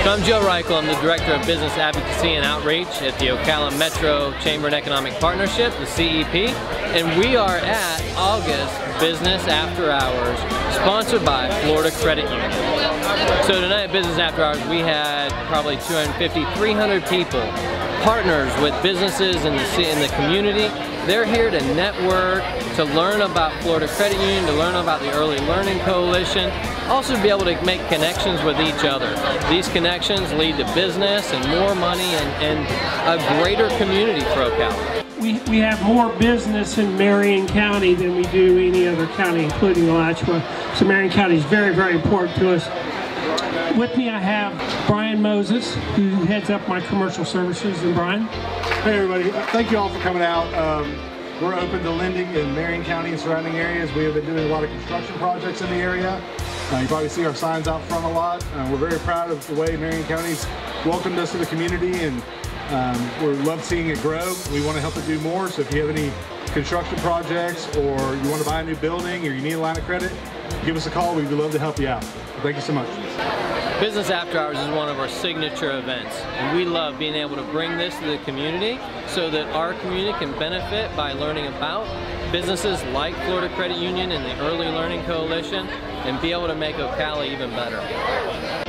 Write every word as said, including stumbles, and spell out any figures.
So I'm Joe Reichel. I'm the Director of Business Advocacy and Outreach at the Ocala Metro Chamber and Economic Partnership, the C E P, and we are at August Business After Hours, sponsored by Florida Credit Union. So tonight at Business After Hours we had probably two hundred fifty, three hundred people, partners with businesses in the, in the community. They're here to network, to learn about Florida Credit Union, to learn about the Early Learning Coalition, also to be able to make connections with each other. These connections lead to business and more money and, and a greater community for Ocala. We, we have more business in Marion County than we do any other county, including Alachua. So Marion County is very, very important to us. With me I have Brian Moses, who heads up my commercial services. And Brian? Hey everybody, thank you all for coming out. Um, we're open to lending in Marion County and surrounding areas. We have been doing a lot of construction projects in the area. Uh, you probably see our signs out front a lot. Uh, we're very proud of the way Marion County's welcomed us to the community, and um, we love seeing it grow. We want to help it do more, so if you have any construction projects or you want to buy a new building or you need a line of credit, give us a call. We'd love to help you out. Thank you so much. Business After Hours is one of our signature events, and we love being able to bring this to the community so that our community can benefit by learning about businesses like Florida Credit Union and the Early Learning Coalition and be able to make Ocala even better.